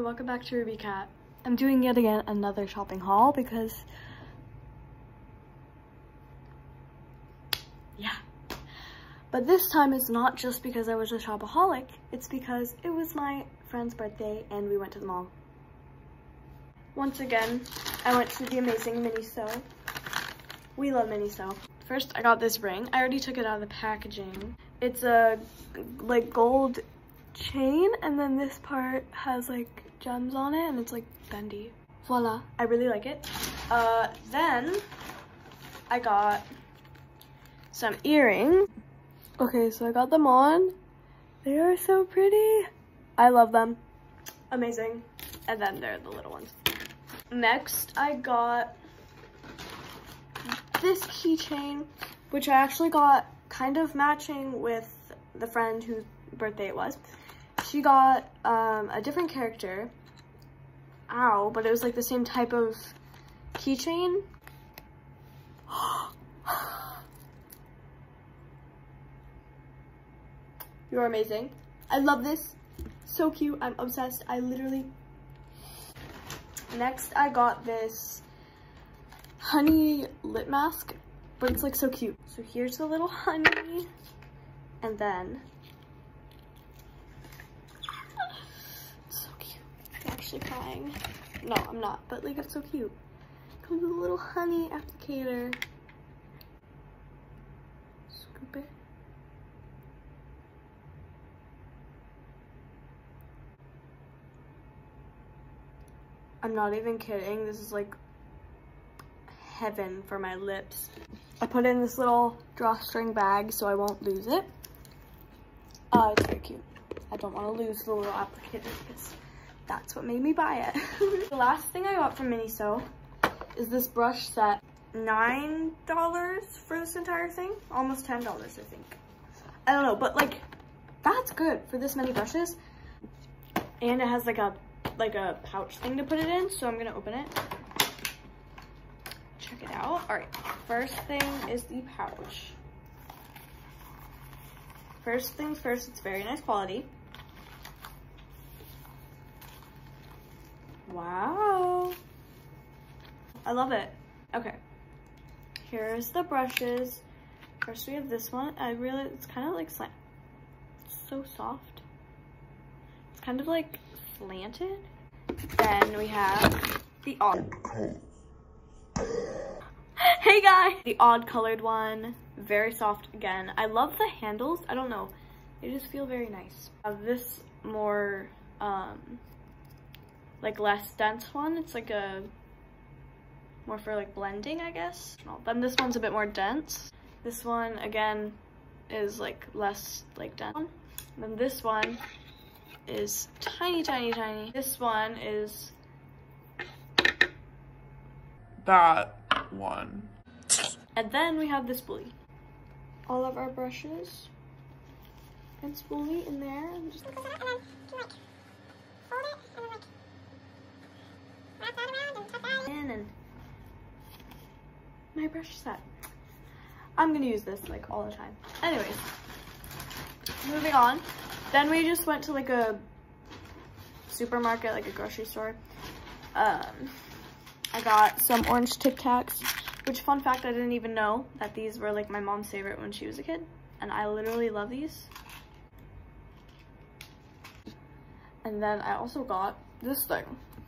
welcome back to Ruby Cat. I'm doing yet again another shopping haul because yeah. But this time it's not just because I was a shopaholic, it's because it was my friend's birthday and we went to the mall. Once again, I went to the amazing Miniso. We love Miniso. First, I got this ring. I already took it out of the packaging. It's a like gold chain, and then this part has like gems on it and it's like bendy. Voila, I really like it. Then I got some earrings. Okay, so I got them on. They are so pretty. I love them. Amazing. And then they're the little ones. Next, I got this keychain, which I actually got kind of matching with the friend whose birthday it was. She got a different character. Ow, but it was like the same type of keychain. You're amazing. I love this. So cute. I'm obsessed. I literally... Next, I got this honey lip mask, but it's like so cute. So here's the little honey, and then it's so cute. I'm actually crying. No, I'm not, but like it's so cute. Comes with a little honey applicator. Scoop it. I'm not even kidding. This is like heaven for my lips. I put it in this little drawstring bag so I won't lose it. It's very cute. I don't want to lose the little applicator because that's what made me buy it. The last thing I got from Miniso is this brush set. $9 for this entire thing. Almost $10, I think. I don't know, but like that's good for this many brushes. And it has like a pouch thing to put it in, so I'm gonna open it. Check it out. All right, first thing is the pouch. First things first, it's very nice quality. Wow, I love it. Okay, here's the brushes. First we have this one. It's kind of like slant. It's so soft. It's kind of like slanted. Then we have the odd. Hey guys! The odd colored one. Very soft again. I love the handles. I don't know. They just feel very nice. This more like less dense one. It's like a more for like blending, I guess. Then this one's a bit more dense. This one again is like less like dense. And then this one is tiny, tiny, tiny. This one is that one. And then we have the spoolie. All of our brushes and spoolie in there. And just and my brush set. I'm gonna use this like all the time. Anyways, moving on. Then we just went to like a supermarket, like a grocery store. I got some orange Tic Tacs, which fun fact, I didn't even know that these were like my mom's favorite when she was a kid. And I literally love these. And then I also got this thing.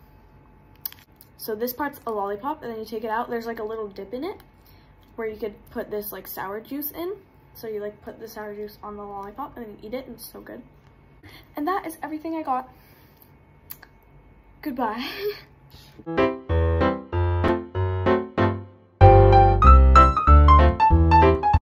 So this part's a lollipop, and then you take it out. There's like a little dip in it where you could put this like sour juice in. So you like put the sour juice on the lollipop and then you eat it, and it's so good. And that is everything I got. Goodbye.